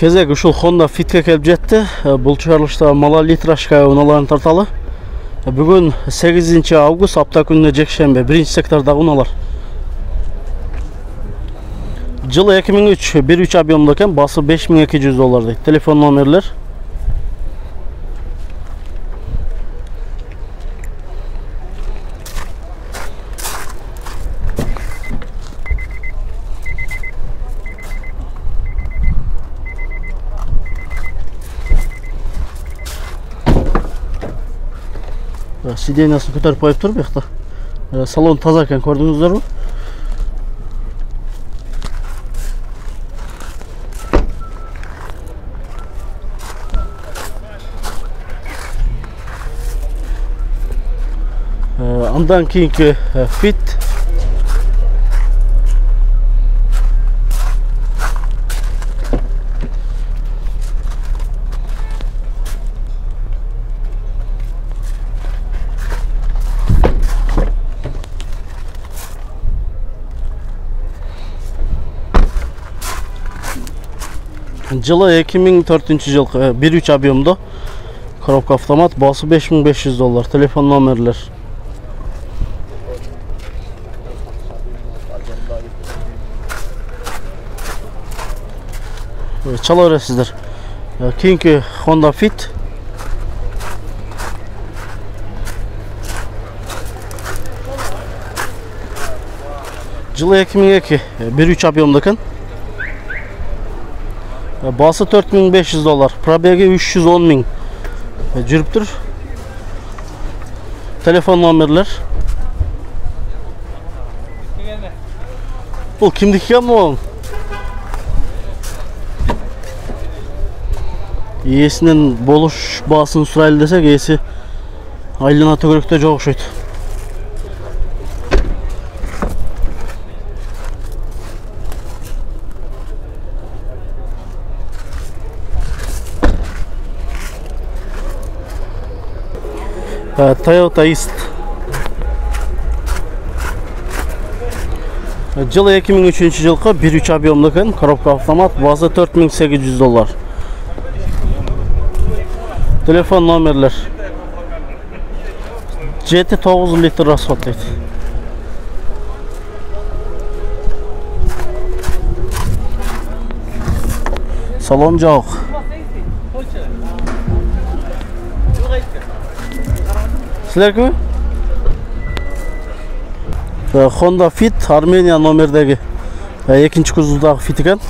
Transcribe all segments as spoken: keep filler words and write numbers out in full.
Кезек ушул Honda Fit'ке келип жетти. Бул чыгарылышта мала литрашка унааларын тарталы. Бүгүн сегизинчи август, апта күнүнө жекшембе, биринчи сектордагы унаалар. Жылы эки миң үч, бир үч объемдо экен, басы беш миң эки жүз доллар дейт. Телефон номерлер. Сидениясын көтөрүп коюп туруп, бияқта. Салон таза экен, көрдүңүздөрбү? Андан кийинки Fit. Жылы эки миң төртүнчү жыл, бир үч объемдо, коробка автомат, басы беш миң беш жүз доллар. Телефон номерлер. Чала бересиздер. Кийинки Honda Fit. Жылы эки миң эки, бир үч объемдо экен. Bası төрт миң беш жүз доллар, пробеги үч жүз он миң жүрүптүр. Телефон номерлер. Бул кимдики экен могу? Ээсинен болуш баасын сурайлы десек, ээси айлана төгөрөктө жок окшойт. Toyota East. Жылы эки миң үчүнчү жылкы, бир үч объемдо экен, коробка автомат, басы төрт миң сегиз жүз доллар. Телефон номерлер. жети тогуз литр расход дейт. Салон жок. Силер ким? Honda Fit, Armenia номердеги экинчи кузовдагы Fit экен.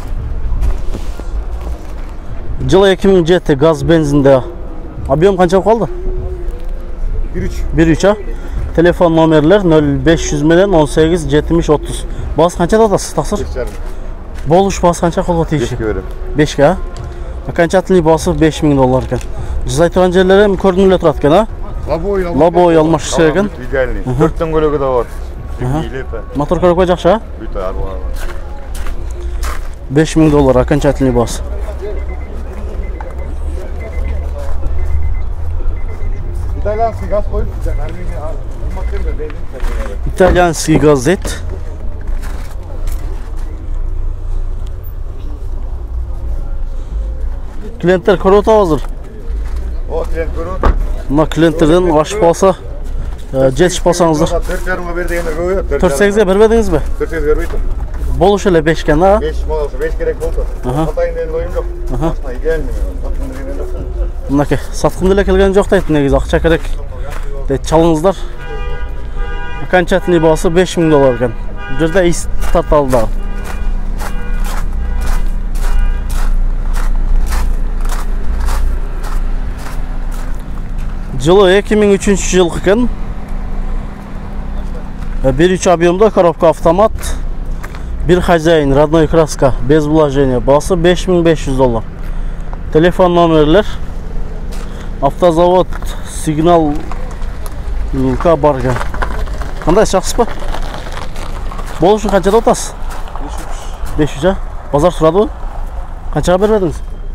Жылы эки миң жети, газ бензинде. Объем канча калды? бир үч. бир үч, а? Телефон номерлер нөл беш жүз менен он сегиз жетимиш отуз. Басы канча датасыз, таксыр? беш жарым. Болуш басы канча колго тийиши? бешке берем. бешке, а? Окончательный басы беш миң доллар экен. Жасай турган жерлери эми көрүнүп эле турат экен, а? Лобой, Лобой алмаш керек экен. Идеальный. төрттөн көлөгү да бар. Мотор көрөкпөй жакшы, а? Бүйтө арба. беш миң доллар окончательный басы. Итальянский газ коюп, Армения кыйматтырды, бензин. Итальянский газ дейт. Клиенттер көрүп атабызыр. О, клиент көрүп. Мына клиенттерден ашып алса, жетишип алсаңыздар. төрт жарымга бер дегендер көбөйөт. төрт сегизге бербедиңизби? төрт сегиз бербейтим. Болуш эле беш экен, а? беш болсо беш керек болду. Атайын деген оюм жок. Асына идеальный. Мынакей, саткым деле келген жок дейт, негизи акча керек дейт, чалыңыздар. Окончательный басы беш миң доллар экен. Бул жерде ист тарталды дагы. Жылы эки миң үчүнчү жыл экен. бир үч объемдо, коробка автомат, бир хозяин, родной краска, без вложения. Басы беш миң беш жүз доллар. Телефон номерлер. Автозавод сигнал барга. Кандай жакшысызбы? Болушу канчада атасыз? беш үч, а? Базар сурадыбы? Канчага бербедиңиз?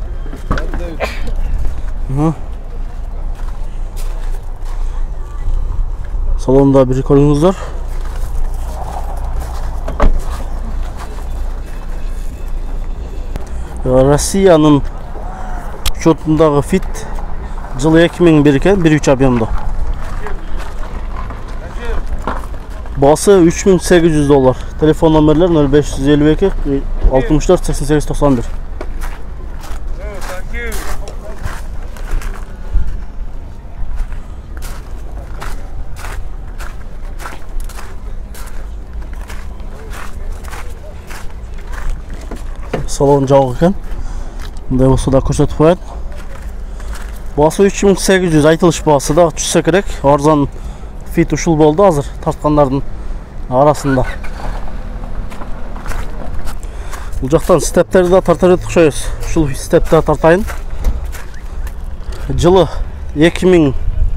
Салонда бир көрүңүздөр. Rossiyanın учетундағы fit жылы эки миң бир экен, bir üç объемда. Bası üç bin sekiz yüz dolar. Telefon номерлер nol beş yüz elli iki altmış dört seksen sekiz doksan bir. Salon жабық екен. Мындай болса да көрсетіп қояды. Басы үч миң сегиз жүз, айтылыш басы да түшсе керек. Арзан fit ушул болды азыр тартқандардың арасында. Бұл жақтан стептерді да тартар едік ұқсаймыз. Ушул степті тартайын. Жылы эки миң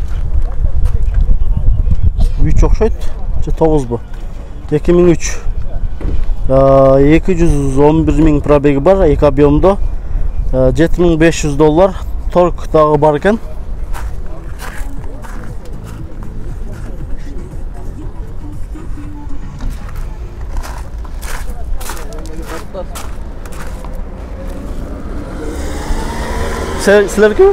үч ұқсайды. Же тогуз бу. эки миң үч. эки жүз он бир миң пробеги бар, эки объемда. жети миң беш жүз доллар. Торг дагы бар екен. Sizler kim?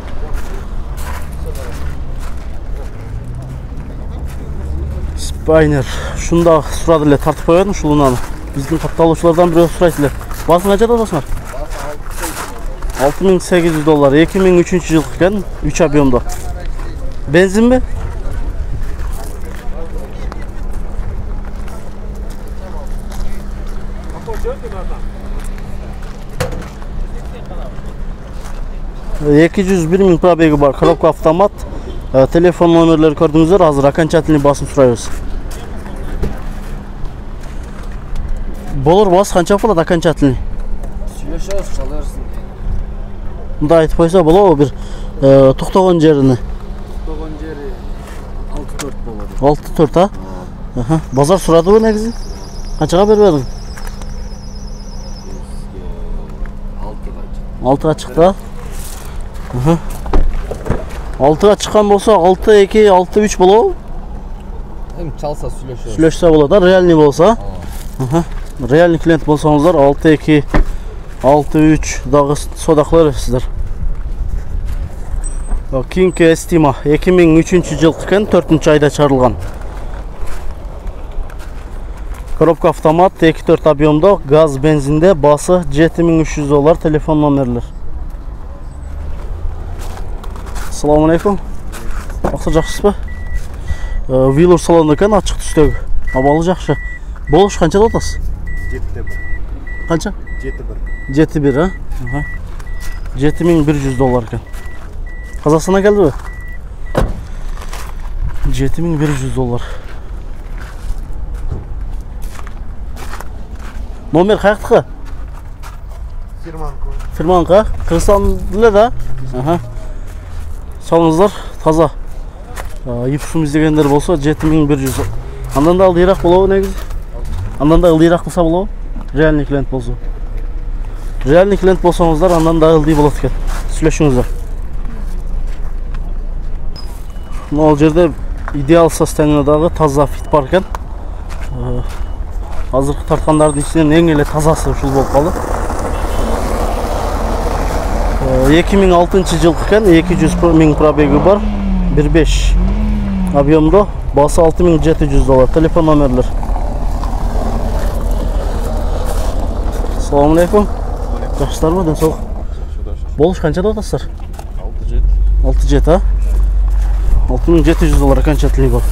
Spiner. Şunda sırada ile tartıp koyalım şulunanı. Bizden kattalıçlardan biri sırayla. Basın kaçta dostlar? altı ming sekiz yüz dolar. iki ming üçüncü yıl iken üç объемda. Benzin mi? эки жүз бир миң пробеги бар. Коробка автомат. Telefon номерлери көрдүңүздөр. Азыр окончательный басым сурайбыз. Болор бас канча болот окончательный? Сүйлөшөбүз, чаларсың. Мында айтып койсо болобу бир токтогон жерини? Токтогон жери алты төрт болот. алты төрт а? Аха. Базар сурадыбы негизи? Канчага бербедиң? алтыга чыкты. Аха. алтыга чыккан болсо алты эки алты үч болобу? Эми чалса сүйлөшөбүз. Сүйлөшсө болот да, реальный болсо. Аха. Реальный клиент болсоңуздар алты эки алты үч дагы содакла бересиздер. Кийинки Estima эки миң үчүнчү жыл экен, төртүнчү айда чыгарылган. Коробка автомат, эки төрт объемда, газ бензинде, басы жети миң үч жүз доллар, телефон номерлер. Assalamu alaikum. Акча жакшысызбы? Вилор салону экен, ачык түстөгү. Абалы жакшы. Болуш канчада атасыз? жети бир. Канча? жети бир. жети бир, а? Аха. жети миң бир жүз доллар экен. Казакстандан келдиби? жети миң бир жүз доллар. Номер каяктыкы? Фирманко. Фирманка. Кыргызстан эле да? Аха. Салыңыздар, таза. Ипсум издегендер болсо жети миң бир жүз. Андан да ылдыйраак болобу негизи? Андан да ылдыйраак кылса болобу? Реальный клиент болсо. Реальный клиент болсоңуздар, андан да ылдый болот экен. Сүйлөшүңүздөр. Мына жерде идеал состояниедагы таза fit бар экен. Азыркы тарткандардын ичинен эң эле тазасы ушул болуп калды. эки миң алтынчы жыл экен, эки жүз миң пробеги бар, бир беш объемдо, басы алты миң жети жүз доллар, телефон номерлер. Assalamu alaikum. Жакшысыздарбы, ден соолук. Болуш канчада атасыздар? алты жети. алты жети, а? алты миң жети жүз доллар окончательный бар.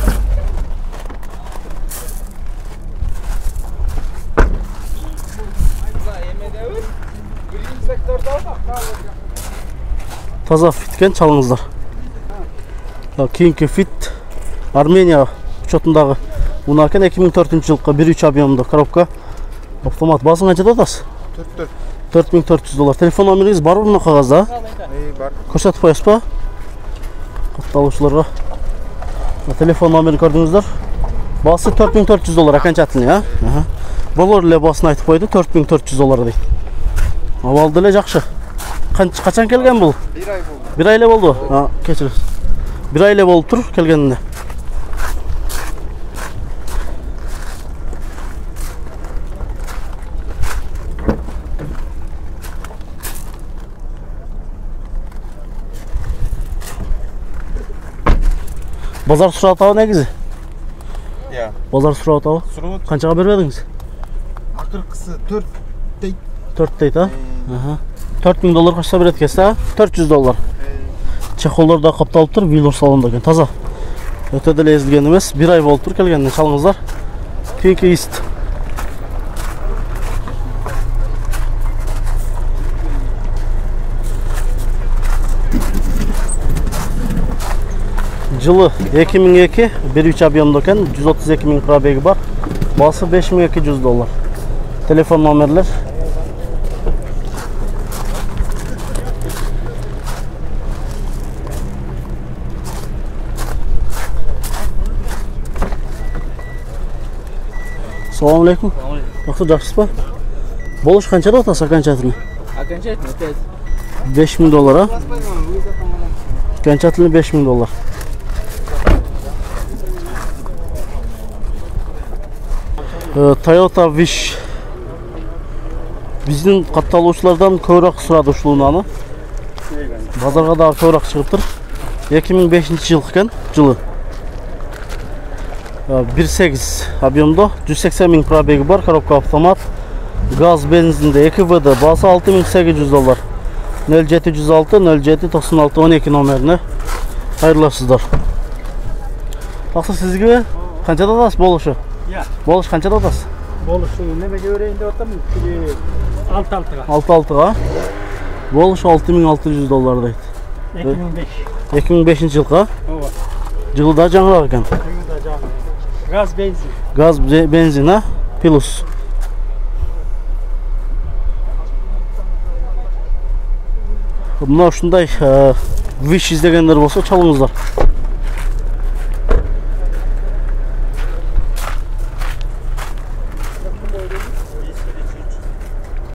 Таза fit кен, чалыңыздар. Кийинки fit Армения учетундагы мына экен, эки миң төртүнчү жылкы бир үч объемдо коробка автомат. Басың канчада атасыз? төрт төрт. төрт миң төрт жүз доллар. Телефон номериңиз барбы мына кагазда? Эй, бар. Көрсөтүп коесузбу? Катталуучуларга. Телефон номерин көрдүңүздөр. Басы төрт миң төрт жүз доллар окончательный, а? Аха. Болор эле басын айтып койду, төрт миң төрт жүз доллар дейт. Абалды эле жакшы. Качан келген бул? бир ай болду. бир ай эле болду. А, кечириңиз. бир ай эле болуп тур келгенине. Bozar surati ava negizi? Ya. Bozar surati ava. Surut. Qanchaga berib edingiz? Akırkısı dört deyt. to'rt deydi ha? Aha. to'rt ming dollar qachsa beradi ekansiz ha? to'rt yuz dollar. Chexollarda qoptalib tur, Vilor salonda ekan. Toza. O'tada ezilgan emas. bir oy bo'lib tur kelgandan chalingizlar. Twinkie East. Жылы ikki ming ikki, bir uch объемda ekan, yuz o'ttiz ikki ming probegi bor. Bahsi besh ming ikki yuz dollar. Telefon nomerler. Assalomu alaykum. Yaxshi yaxshisizmi? Bo'lish qanchada otasi окончательный? Окончательно пять. besh ming dollar ha? Окончательный besh ming dollar. Ee, Toyota Wish bizning qattalovchilardan ko'proq so'radi ushbu nani. Bozorga da ko'proq chiqibdir. ikki ming beshinchi yil ekan, yili. bir sakkiz объемda yuz sakson ming probegi bor, korobka avtomat. Gaz benzinda ikki V da basi olti ming sakkiz yuz dollar. nol yetti yuz olti nol yetti to'qson olti o'n ikki nomerini xayrlasizlar. Taqsir sizga qanchada otasiz bo'lishi? Ya. Bo'lish qanchada otasiz? Bo'lishni nimaga o'raying deb o'taman? olti oltiga. olti oltiga. Bo'lish olti ming olti yuz dollar deydi. ikki ming besh. ikki ming beshinchi yilga. Ova. Yilda jangroq ekan. Quyida jon. Gaz benzin. Gaz be- benzin ha? Plus. Buna shunday Wish izleganlar bo'lsa chalingizlar.